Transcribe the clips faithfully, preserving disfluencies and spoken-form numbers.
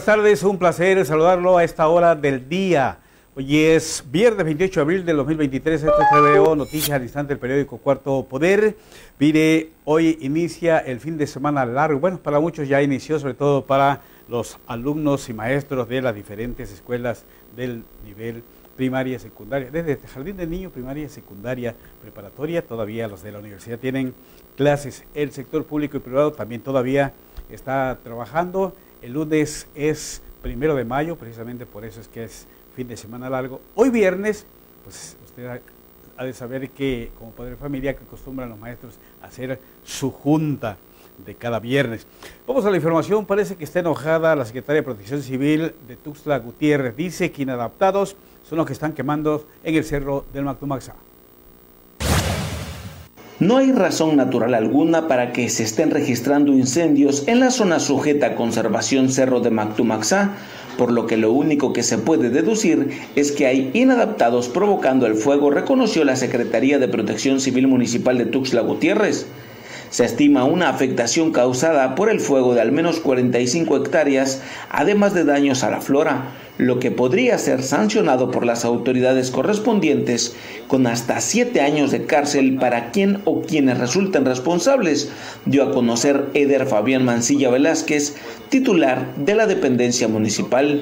tardes, un placer saludarlo a esta hora del día. Hoy es viernes veintiocho de abril del dos mil veintitrés, esto es T V O, noticias al instante del periódico Cuarto Poder. Mire, hoy inicia el fin de semana largo, bueno, para muchos ya inició, sobre todo para los alumnos y maestros de las diferentes escuelas del nivel primaria y secundaria, desde el jardín de niños, primaria, secundaria, preparatoria, todavía los de la universidad tienen clases. El sector público y privado también todavía está trabajando. El lunes es primero de mayo, precisamente por eso es que es fin de semana largo. Hoy viernes, pues usted ha, ha de saber que como padre de familia que acostumbran los maestros a hacer su junta de cada viernes. Vamos a la información. Parece que está enojada la secretaria de Protección Civil de Tuxtla Gutiérrez. Dice que inadaptados son los que están quemando en el cerro del Mactumaxá. No hay razón natural alguna para que se estén registrando incendios en la zona sujeta a conservación Cerro de Mactumaxá, por lo que lo único que se puede deducir es que hay inadaptados provocando el fuego, reconoció la Secretaría de Protección Civil Municipal de Tuxtla Gutiérrez. Se estima una afectación causada por el fuego de al menos cuarenta y cinco hectáreas, además de daños a la flora, lo que podría ser sancionado por las autoridades correspondientes con hasta siete años de cárcel para quien o quienes resulten responsables, dio a conocer Eder Fabián Mancilla Velázquez, titular de la dependencia municipal.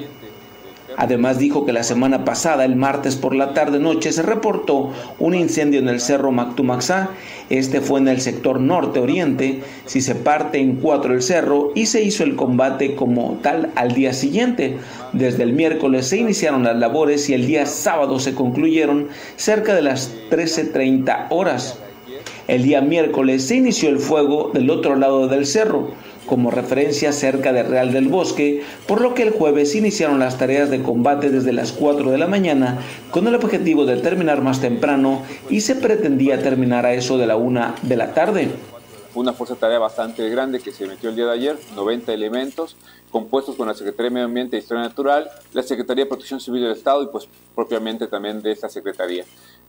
Además dijo que la semana pasada, el martes por la tarde-noche, se reportó un incendio en el Cerro Mactumaxá. Este fue en el sector norte-oriente, si se parte en cuatro el cerro, y se hizo el combate como tal al día siguiente. Desde el miércoles se iniciaron las labores y el día sábado se concluyeron cerca de las trece treinta horas. El día miércoles se inició el fuego del otro lado del cerro, como referencia cerca de Real del Bosque, por lo que el jueves iniciaron las tareas de combate desde las cuatro de la mañana con el objetivo de terminar más temprano y se pretendía terminar a eso de la una de la tarde. Una fuerza de tarea bastante grande que se metió el día de ayer, noventa elementos, compuestos con la Secretaría de Medio Ambiente e Historia Natural, la Secretaría de Protección Civil del Estado y pues propiamente también de esta Secretaría.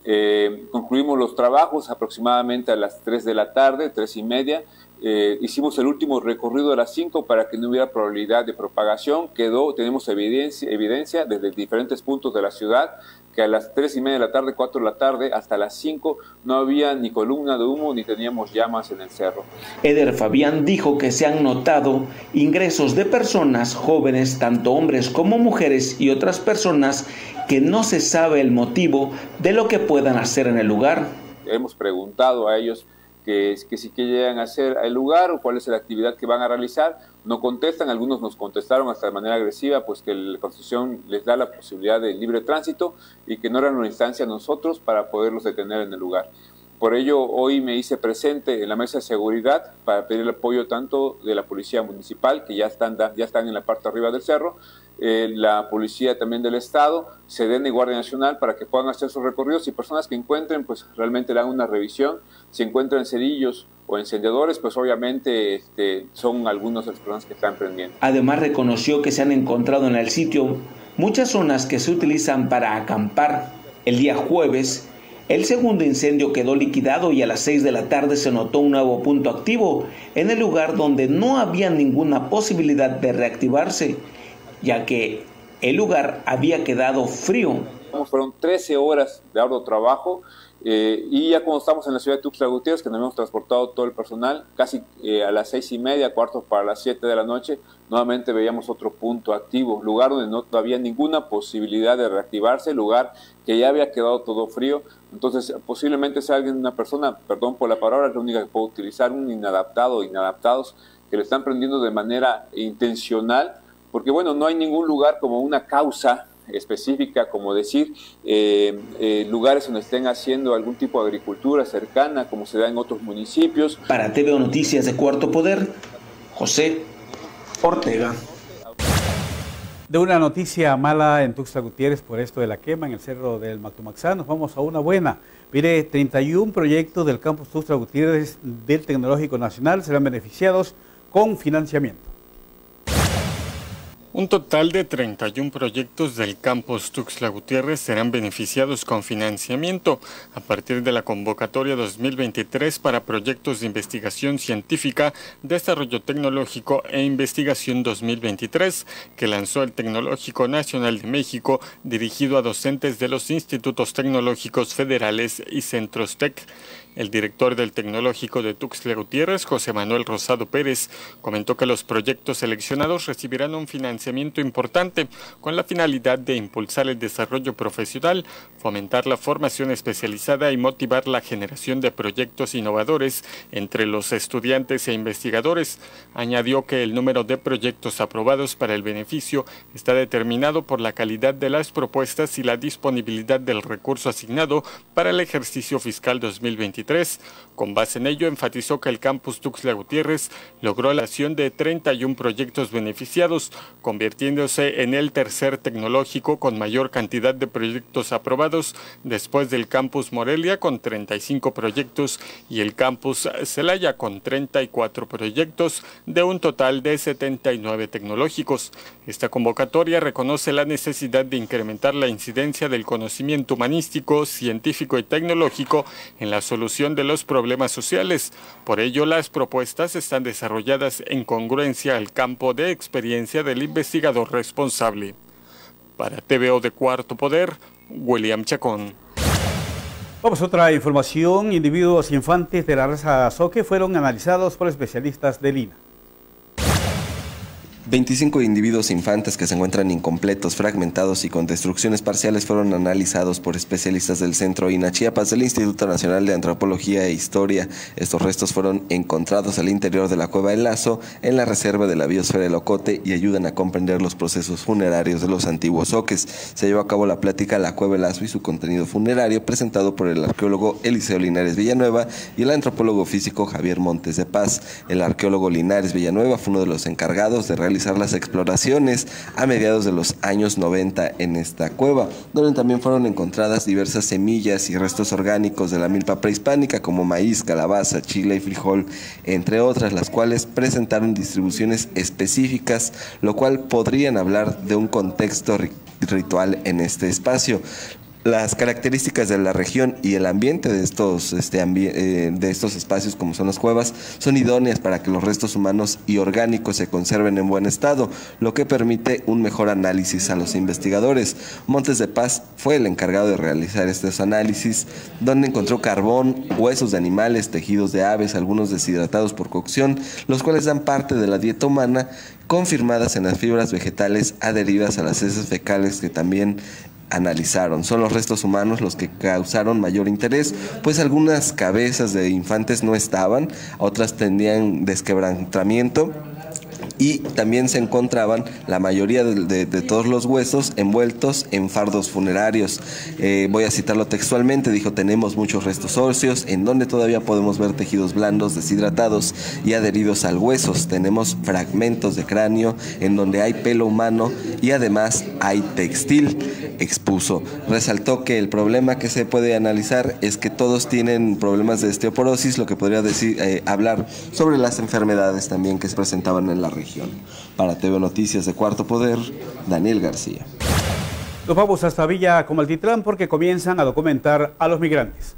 Eh, concluimos los trabajos aproximadamente a las tres de la tarde, tres y media. Eh, hicimos el último recorrido a las cinco para que no hubiera probabilidad de propagación. Quedó, tenemos evidencia, evidencia desde diferentes puntos de la ciudad que a las tres y media de la tarde, cuatro de la tarde, hasta las cinco no había ni columna de humo ni teníamos llamas en el cerro. Eder Fabián dijo que se han notado ingresos de personas jóvenes, tanto hombres como mujeres y otras personas que no se sabe el motivo de lo que puedan hacer en el lugar. Hemos preguntado a ellos que, que si que llegan a hacer el lugar o cuál es la actividad que van a realizar. No contestan, algunos nos contestaron hasta de manera agresiva, pues que la Constitución les da la posibilidad de libre tránsito y que no eran una instancia a nosotros para poderlos detener en el lugar. Por ello, hoy me hice presente en la mesa de seguridad para pedir el apoyo tanto de la Policía Municipal, que ya están, ya están en la parte arriba del cerro, eh, la Policía también del Estado, SEDENA y Guardia Nacional, para que puedan hacer sus recorridos y personas que encuentren, pues realmente le hagan una revisión. Si encuentran cerillos o encendedores, pues obviamente este, son algunas de las personas que están prendiendo. Además reconoció que se han encontrado en el sitio muchas zonas que se utilizan para acampar. El día jueves, el segundo incendio quedó liquidado y a las seis de la tarde se notó un nuevo punto activo en el lugar donde no había ninguna posibilidad de reactivarse, ya que el lugar había quedado frío. Fueron trece horas de arduo trabajo eh, y ya cuando estamos en la ciudad de Tuxtla Gutiérrez, que nos hemos transportado todo el personal, casi eh, a las seis y media, cuarto para las siete de la noche, nuevamente veíamos otro punto activo, lugar donde no había ninguna posibilidad de reactivarse, lugar que ya había quedado todo frío. Entonces posiblemente sea alguien, una persona, perdón por la palabra, es la única que puedo utilizar, un inadaptado, inadaptados, que le están prendiendo de manera intencional, porque bueno, no hay ningún lugar como una causa específica, como decir, eh, eh, lugares donde estén haciendo algún tipo de agricultura cercana, como se da en otros municipios. Para T V O Noticias de Cuarto Poder, José Ortega. De una noticia mala en Tuxtla Gutiérrez por esto de la quema en el cerro del Mactumaxá, nos vamos a una buena. Mire, treinta y un proyectos del campus Tuxtla Gutiérrez del Tecnológico Nacional serán beneficiados con financiamiento. Un total de treinta y un proyectos del campus Tuxtla Gutiérrez serán beneficiados con financiamiento a partir de la convocatoria dos mil veintitrés para proyectos de investigación científica, desarrollo tecnológico e investigación dos mil veintitrés que lanzó el Tecnológico Nacional de México, dirigido a docentes de los institutos tecnológicos federales y centros TEC. El director del Tecnológico de Tuxtla Gutiérrez, José Manuel Rosado Pérez, comentó que los proyectos seleccionados recibirán un financiamiento importante con la finalidad de impulsar el desarrollo profesional, fomentar la formación especializada y motivar la generación de proyectos innovadores entre los estudiantes e investigadores. Añadió que el número de proyectos aprobados para el beneficio está determinado por la calidad de las propuestas y la disponibilidad del recurso asignado para el ejercicio fiscal dos mil veintitrés. Con base en ello, enfatizó que el campus Tuxtla Gutiérrez logró la acción de treinta y un proyectos beneficiados, convirtiéndose en el tercer tecnológico con mayor cantidad de proyectos aprobados, después del campus Morelia con treinta y cinco proyectos y el campus Celaya con treinta y cuatro proyectos, de un total de setenta y nueve tecnológicos. Esta convocatoria reconoce la necesidad de incrementar la incidencia del conocimiento humanístico, científico y tecnológico en la solución de los problemas sociales. Por ello, las propuestas están desarrolladas en congruencia al campo de experiencia del investigador responsable. Para T V O de Cuarto Poder, William Chacón. Vamos a otra información. Individuos infantes de la raza Zoque fueron analizados por especialistas del I N A. veinticinco individuos infantes que se encuentran incompletos, fragmentados y con destrucciones parciales fueron analizados por especialistas del Centro I N A Chiapas del Instituto Nacional de Antropología e Historia. Estos restos fueron encontrados al interior de la Cueva El Lazo, en la reserva de la biosfera del Ocote, y ayudan a comprender los procesos funerarios de los antiguos zoques. Se llevó a cabo la plática La Cueva El Lazo y su contenido funerario, presentado por el arqueólogo Eliseo Linares Villanueva y el antropólogo físico Javier Montes de Paz. El arqueólogo Linares Villanueva fue uno de los encargados de realizar las exploraciones a mediados de los años noventa en esta cueva, donde también fueron encontradas diversas semillas y restos orgánicos de la milpa prehispánica como maíz, calabaza, chile y frijol, entre otras, las cuales presentaron distribuciones específicas, lo cual podrían hablar de un contexto ritual en este espacio. Las características de la región y el ambiente de estos, este, ambi eh, de estos espacios, como son las cuevas, son idóneas para que los restos humanos y orgánicos se conserven en buen estado, lo que permite un mejor análisis a los investigadores. Montes de Paz fue el encargado de realizar estos análisis, donde encontró carbón, huesos de animales, tejidos de aves, algunos deshidratados por cocción, los cuales dan parte de la dieta humana, confirmadas en las fibras vegetales adheridas a las heces fecales que también analizaron. Son los restos humanos los que causaron mayor interés, pues algunas cabezas de infantes no estaban, otras tenían desquebrantamiento, y también se encontraban la mayoría de, de, de todos los huesos envueltos en fardos funerarios. Eh, voy a citarlo textualmente, dijo: tenemos muchos restos óseos en donde todavía podemos ver tejidos blandos deshidratados y adheridos al hueso. Tenemos fragmentos de cráneo en donde hay pelo humano y además hay textil, expuso. Resaltó que el problema que se puede analizar es que todos tienen problemas de osteoporosis, lo que podría decir, eh, hablar sobre las enfermedades también que se presentaban en la región. Para T V Noticias de Cuarto Poder, Daniel García. Nos vamos hasta Villa Comaltitlán porque comienzan a documentar a los migrantes.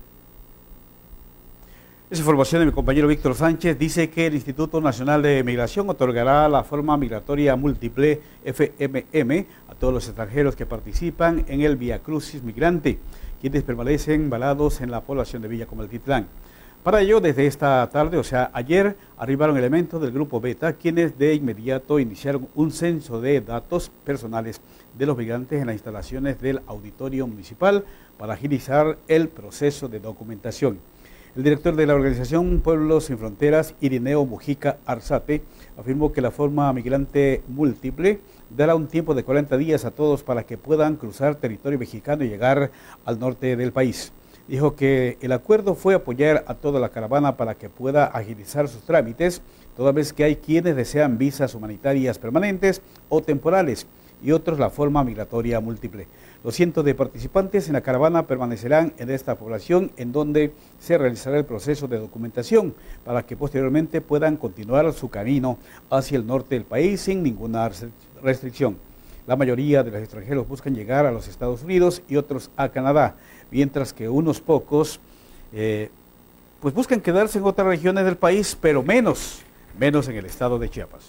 Esa información de mi compañero Víctor Sánchez dice que el Instituto Nacional de Migración otorgará la forma migratoria múltiple F M M a todos los extranjeros que participan en el Vía Crucis Migrante, quienes permanecen valados en la población de Villa Comaltitlán. Para ello, desde esta tarde, o sea, ayer, arribaron elementos del Grupo Beta, quienes de inmediato iniciaron un censo de datos personales de los migrantes en las instalaciones del Auditorio Municipal para agilizar el proceso de documentación. El director de la organización Pueblos Sin Fronteras, Irineo Mujica Arzate, afirmó que la forma migrante múltiple dará un tiempo de cuarenta días a todos para que puedan cruzar territorio mexicano y llegar al norte del país. Dijo que el acuerdo fue apoyar a toda la caravana para que pueda agilizar sus trámites, toda vez que hay quienes desean visas humanitarias permanentes o temporales, y otros la forma migratoria múltiple. Los cientos de participantes en la caravana permanecerán en esta población, en donde se realizará el proceso de documentación para que posteriormente puedan continuar su camino hacia el norte del país sin ninguna restricción. La mayoría de los extranjeros buscan llegar a los Estados Unidos y otros a Canadá, mientras que unos pocos eh, pues buscan quedarse en otras regiones del país, pero menos, menos en el estado de Chiapas.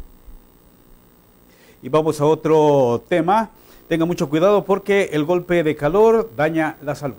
Y vamos a otro tema. Tengan mucho cuidado porque el golpe de calor daña la salud.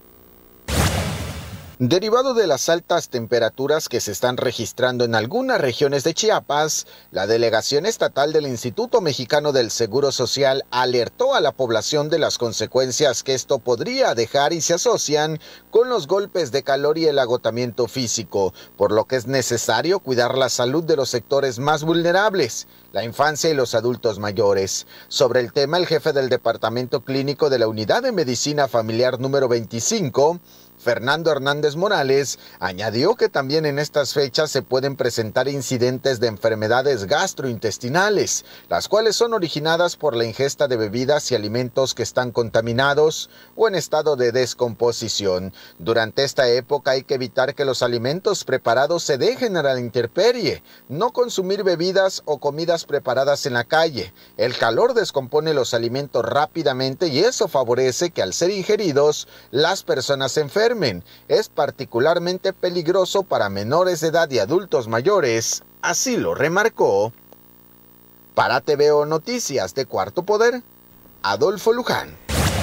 Derivado de las altas temperaturas que se están registrando en algunas regiones de Chiapas, la delegación estatal del Instituto Mexicano del Seguro Social alertó a la población de las consecuencias que esto podría dejar y se asocian con los golpes de calor y el agotamiento físico, por lo que es necesario cuidar la salud de los sectores más vulnerables, la infancia y los adultos mayores. Sobre el tema, el jefe del Departamento Clínico de la Unidad de Medicina Familiar número veinticinco, Fernando Hernández Morales, añadió que también en estas fechas se pueden presentar incidentes de enfermedades gastrointestinales, las cuales son originadas por la ingesta de bebidas y alimentos que están contaminados o en estado de descomposición. Durante esta época hay que evitar que los alimentos preparados se dejen a la intemperie, no consumir bebidas o comidas preparadas en la calle. El calor descompone los alimentos rápidamente y eso favorece que al ser ingeridos las personas se enfermen. Es particularmente peligroso para menores de edad y adultos mayores, así lo remarcó. Para T V O Noticias de Cuarto Poder, Adolfo Luján.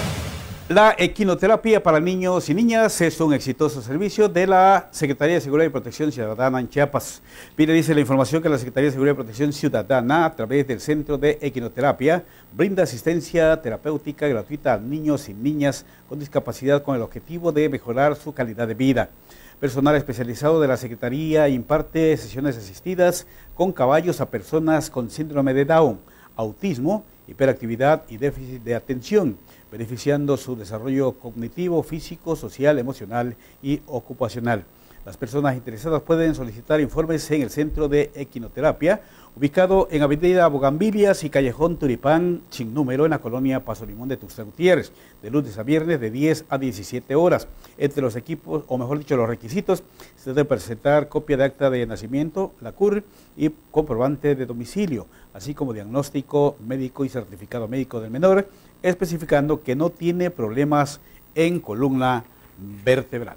La equinoterapia para niños y niñas es un exitoso servicio de la Secretaría de Seguridad y Protección Ciudadana en Chiapas. Mire, dice la información que la Secretaría de Seguridad y Protección Ciudadana, a través del Centro de Equinoterapia, brinda asistencia terapéutica gratuita a niños y niñas con discapacidad con el objetivo de mejorar su calidad de vida. Personal especializado de la Secretaría imparte sesiones asistidas con caballos a personas con síndrome de Down, autismo, hiperactividad y déficit de atención, beneficiando su desarrollo cognitivo, físico, social, emocional y ocupacional. Las personas interesadas pueden solicitar informes en el Centro de Equinoterapia, ubicado en Avenida Bugambilias y Callejón Turipán, sin número, en la colonia Paso Limón de Tuxtla Gutiérrez, de lunes a viernes de diez a diecisiete horas. Entre los equipos, o mejor dicho, los requisitos, se debe presentar copia de acta de nacimiento, la C U R y comprobante de domicilio, así como diagnóstico médico y certificado médico del menor, especificando que no tiene problemas en columna vertebral.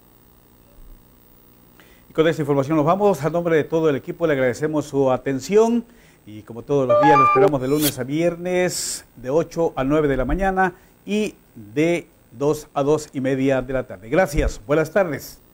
Y con esta información nos vamos. A nombre de todo el equipo le agradecemos su atención y como todos los días lo esperamos de lunes a viernes de ocho a nueve de la mañana y de dos a dos y media de la tarde. Gracias, buenas tardes.